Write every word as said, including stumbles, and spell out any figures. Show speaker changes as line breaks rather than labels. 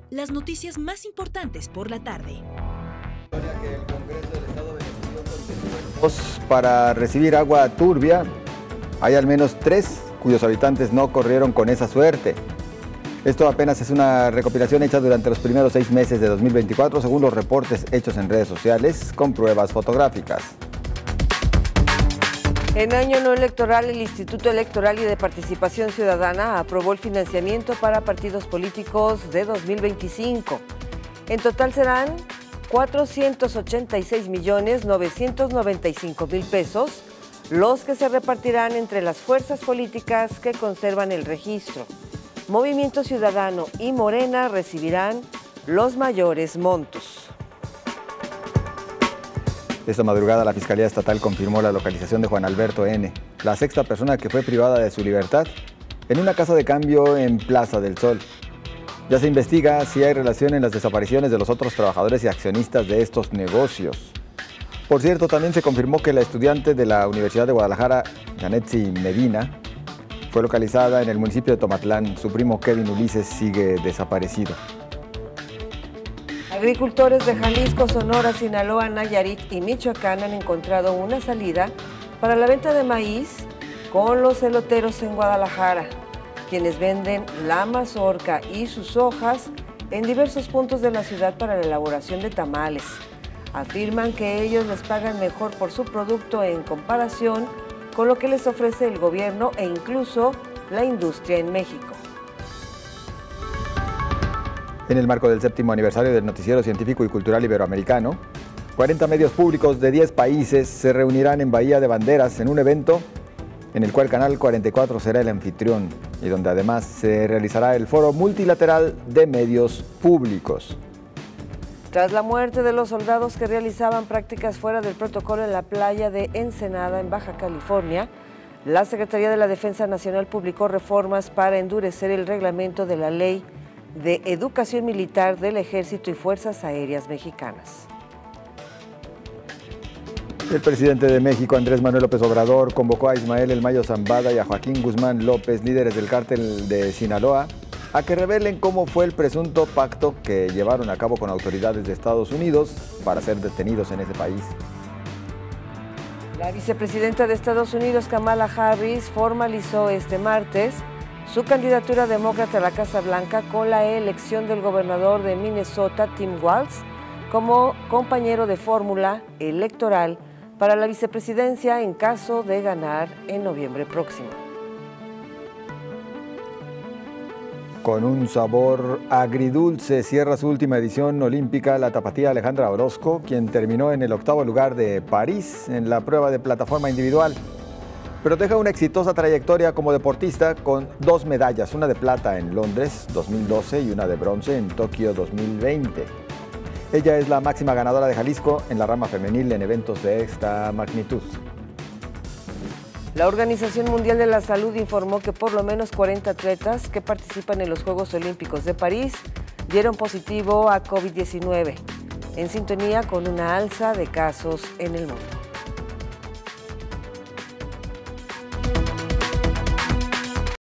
las noticias más importantes por la tarde.
Para recibir agua turbia, hay al menos tres cuyos habitantes no corrieron con esa suerte. Esto apenas es una recopilación hecha durante los primeros seis meses de dos mil veinticuatro, según los reportes hechos en redes sociales con pruebas fotográficas.
En año no electoral, el Instituto Electoral y de Participación Ciudadana aprobó el financiamiento para partidos políticos de dos mil veinticinco. En total serán cuatrocientos ochenta y seis millones novecientos noventa y cinco mil pesos, los que se repartirán entre las fuerzas políticas que conservan el registro. Movimiento Ciudadano y Morena recibirán los mayores montos.
Esta madrugada la Fiscalía Estatal confirmó la localización de Juan Alberto N., la sexta persona que fue privada de su libertad, en una casa de cambio en Plaza del Sol. Ya se investiga si hay relación en las desapariciones de los otros trabajadores y accionistas de estos negocios. Por cierto, también se confirmó que la estudiante de la Universidad de Guadalajara, Yanetsi Medina, fue localizada en el municipio de Tomatlán. Su primo Kevin Ulises sigue desaparecido.
Agricultores de Jalisco, Sonora, Sinaloa, Nayarit y Michoacán han encontrado una salida para la venta de maíz con los eloteros en Guadalajara, quienes venden la mazorca y sus hojas en diversos puntos de la ciudad para la elaboración de tamales. Afirman que ellos les pagan mejor por su producto en comparación con lo que les ofrece el gobierno e incluso la industria en México.
En el marco del séptimo aniversario del Noticiero Científico y Cultural Iberoamericano, cuarenta medios públicos de diez países se reunirán en Bahía de Banderas en un evento en el cual Canal cuarenta y cuatro será el anfitrión y donde además se realizará el Foro Multilateral de Medios Públicos.
Tras la muerte de los soldados que realizaban prácticas fuera del protocolo en la playa de Ensenada, en Baja California, la Secretaría de la Defensa Nacional publicó reformas para endurecer el reglamento de la Ley de Educación Militar del Ejército y Fuerzas Aéreas Mexicanas.
El presidente de México, Andrés Manuel López Obrador, convocó a Ismael El Mayo Zambada y a Joaquín Guzmán López, líderes del cártel de Sinaloa, a que revelen cómo fue el presunto pacto que llevaron a cabo con autoridades de Estados Unidos para ser detenidos en ese país.
La vicepresidenta de Estados Unidos, Kamala Harris, formalizó este martes su candidatura demócrata a la Casa Blanca con la elección del gobernador de Minnesota, Tim Walz, como compañero de fórmula electoral para la vicepresidencia en caso de ganar en noviembre próximo.
Con un sabor agridulce cierra su última edición olímpica la tapatía Alejandra Orozco, quien terminó en el octavo lugar de París en la prueba de plataforma individual. Pero deja una exitosa trayectoria como deportista con dos medallas, una de plata en Londres dos mil doce y una de bronce en Tokio dos mil veinte. Ella es la máxima ganadora de Jalisco en la rama femenil en eventos de esta magnitud.
La Organización Mundial de la Salud informó que por lo menos cuarenta atletas que participan en los Juegos Olímpicos de París dieron positivo a COVID diecinueve, en sintonía con una alza de casos en el mundo.